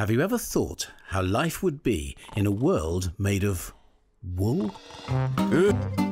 Have you ever thought how life would be in a world made of wool?